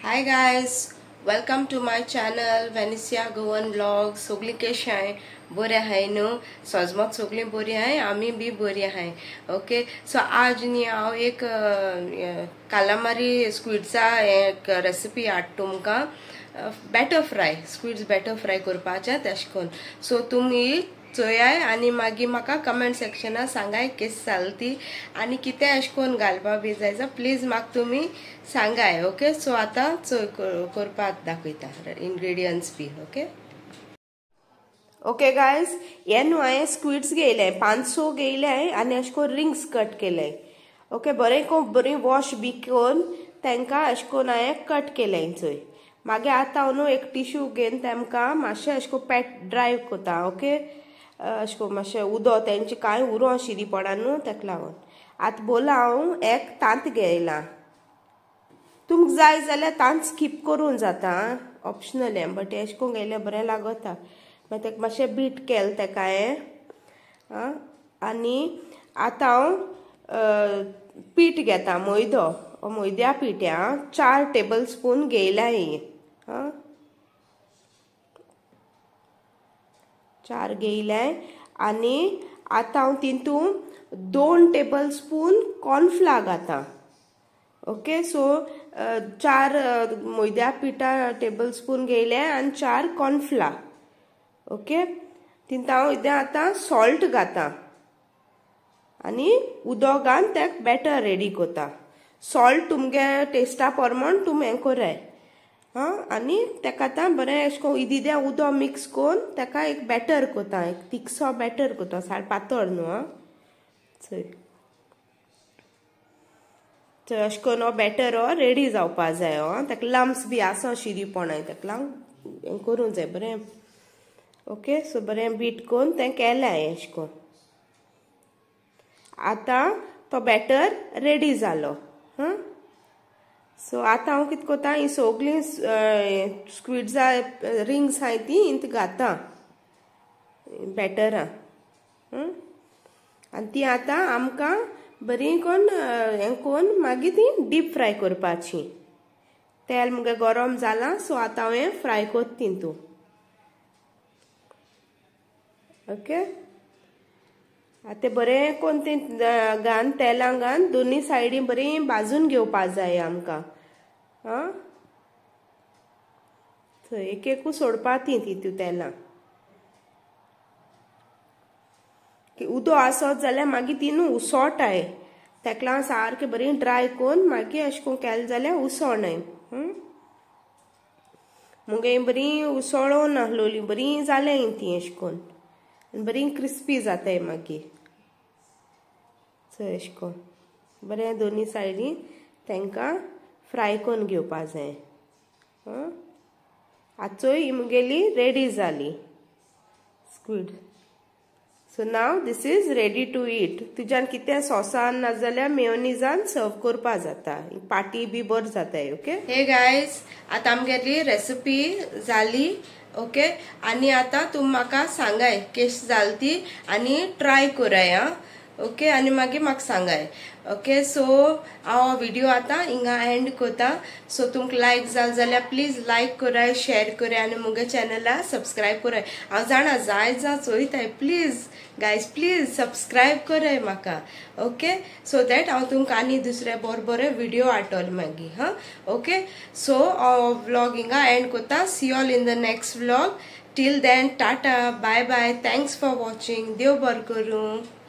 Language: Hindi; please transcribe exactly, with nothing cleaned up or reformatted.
Hi guys, welcome to my channel Venecia Goan Vlog. सगळी कशी आहे? बरे आहे न्हू? सजमत सगळी बरी आहे, आम्ही बी बरी आहे. ओके, सो आज न्ही हांव एक कालामारी स्क्विड्सा एक रेसिपी हाड तुमकां batter fry squids batter fry करपाचें तेश कोन. सो तुमी चोयाय आनी मागीर म्हाका कमेंट सेक्शनात सांगाय कशी जाली ती आनी कितें अशें करून घालपा बी जाय जाल्यार प्लीज म्हाका तुमी सांगाय. ओके, सो आतां चोय करपाक दाखयता इंग्रेडियंट्स बी. ओके ओके गायज, हे न्हू हांवें स्क्विड्स घेयले, पांच स घेयले आनी अशें करून रिंग्स कट केले. ओके, बरें करून बरी वॉश बी करून तांकां अशें करून हांवें कट केले चोय. मागीर आतां हांव न्हू एक टिश्यू घेवन तांकां मातशें अशें करून पॅट ड्राय कोता. ओके, अशें करून मातशें उदक तेंचें कांय उरो शिरीपणान न्हू ताका लागून. आतां बोला हांव एक तांत घेयला. तुमकां जाय जाल्यार तांत स्कीप करून जाता, ऑप्शनल हें, बट अशें करून घेयल्यार बरें लागता. मागीर ताका मातशें बीट केलें ताका हांवें. आनी आतां हांव पीठ घेता, मैदो मैद्या पिठ्या चार टेबल स्पून घेयल्या ही. आं चार घेयले आनी आतां हांव तितून दोन टेबल स्पून कॉर्नफ्लावर घाता. ओके, सो चार मैद्या पिठा टेबल स्पून घेयले आनी चार कॉर्नफ्लावर. ओके, तितून हांव इथे आतां सॉल्ट घाता आनी उदक घालून तेका बॅटर रेडी कोता. सॉल्ट तुमगे टेस्टा प्रमाण तुमी हें कोराय. हां, आनी तेका आतां बरें अशें करून इदिद्या उदक मिक्स करून तेका एक बॅटर कोता, एक थिकसो बॅटर कोता, साड पातळ न्हू. आं चोय चोय अशें करून हो बॅटर हो रेडी जावपा जाय. हो तेका लम्स बी आसा शिरीपणाय तेका लागून हें करूं जाय बरें. ओके, सो बरें बीट करून तें केलें हांवें अशें करून. आतां तो बॅटर रेडी जालो. हां, सो आतां हांव कितें कोता, ही सगळीं स्क्विड्सा रिंग्स आहाय ती इंत घाता बॅटरां. आनी ती आतां आमकां बरी करून हें करून मागीर ती डीप फ्राय करपाची. तेल मुगे गरम जालां, सो आतां हांवें फ्राय कोत्ता तितून. ओके, आतां बरें करून तें घालन तेलां घालन दोनी सायडी बरी भाजून घेवपा जाय आमकां. आं थंय एक एकू सोडपा ती तितून तेलां. उदक आसत जाल्यार मागीर ती न्हू उसळटाय, तेका लागून सारकें बरी ड्राय करून मागीर अशें करून केलें जाल्यार उसळनाय. मुगे बरी उसळोन आहलोली, बरी जालें ती अशें करून आनी बरी क्रिस्पी जाताय मागीर. चोय अशें करून बरें दोनी सायडीन तांकां फ्राय करून घेवपा जाय. आं आतां चोय ही मुगेली रेडी जाली squid. So now this is ready to eat. तुज्यान कितें सॉसान नाजाल्यार मेयोनीजान सर्व करपा जाता, पाटी बी बरी जाताय. ओके, हे गायज आतां आमगेली रेसिपी जाली. ओके, आनी आतां तुमी म्हाका सांगाय कशी जाली ती आनी ट्राय कराय. आं ओके, आनी मागीर म्हाका सांगाय. ओके, सो हांव व्हिडिओ आतां हिंगा एंड कोता. सो तुमकां लायक जाल जाल्यार प्लीज लायक कराय, शेअर कराय आनी मुगे चॅनला सबस्क्रायब कराय. हांव जाणा जाय जा चोयताय, प्लीज गायज प्लीज सबस्क्रायब कराय म्हाका. ओके, सो दॅट हांव तुमकां आनी दुसरे बरे बरे व्हिडिओ हाडटलें मागीर. हां ओके, सो हांव व्लॉग हिंगा एंड कोता. See all in the next vlog. Till then tata, bye bye, thanks for watching. देव बरें करूं.